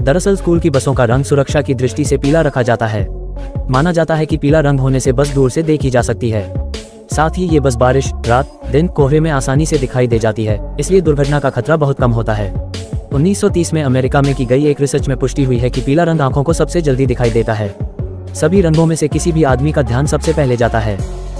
दरअसल स्कूल की बसों का रंग सुरक्षा की दृष्टि से पीला रखा जाता है। माना जाता है कि पीला रंग होने से बस दूर से देखी जा सकती है। साथ ही ये बस बारिश, रात, दिन, कोहरे में आसानी से दिखाई दे जाती है, इसलिए दुर्घटना का खतरा बहुत कम होता है। 1930 में अमेरिका में की गई एक रिसर्च में पुष्टि हुई है कि पीला रंग आंखों को सबसे जल्दी दिखाई देता है। सभी रंगों में से किसी भी आदमी का ध्यान सबसे पहले जाता है।